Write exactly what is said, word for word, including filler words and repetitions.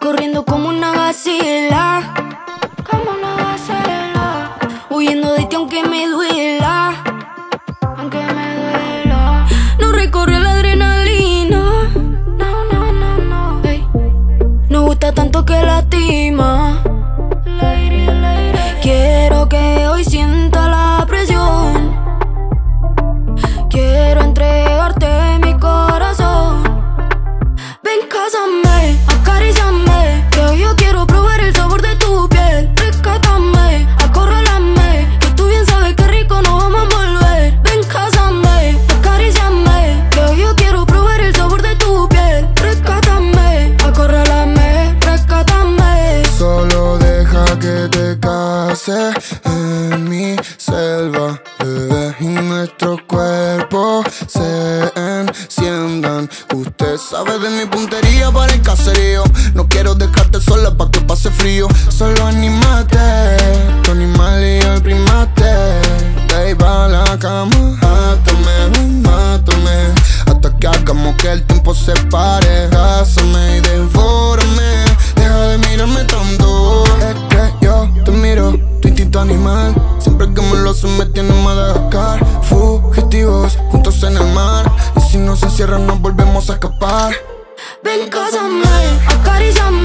corriendo como una gacela, como una gacela, huyendo de ti aunque me duela, aunque me duela. No recorre la adrenalina, no, no, no, no. Hey. No gusta tanto que lastima. Lady, lady. Quiero que hoy sienta la presión. Quiero entregarte mi corazón. Ven, cásame, acaríciame, que hoy yo quiero probar el sabor de tu piel. Rescátame, acorrálame, que tú bien sabes que rico nos vamos a envolver. Ven, cásame, acaríciame, que hoy yo quiero probar el sabor de tu piel. Rescátame, acorrálame, rescátame. Solo deja que te case en mi selva, bebé, y nuestros cuerpos se enciendan. Usted sabe de mi puntería para el caserío. No quiero dejarte sola pa' que pase frío. Solo animate, tu animal y el primate. De ahí va la cama, mátame, mátame, hasta que hagamos que el tiempo se pare. Cásame y devórame, deja de mirarme tanto. Es que yo te miro, tu instinto animal. Siempre que me lo haces me tiene en Madagascar. Fugitivos, juntos en el mar. Y si no se cierran nos volvemos a escapar. Ven, cásame, acaríciame.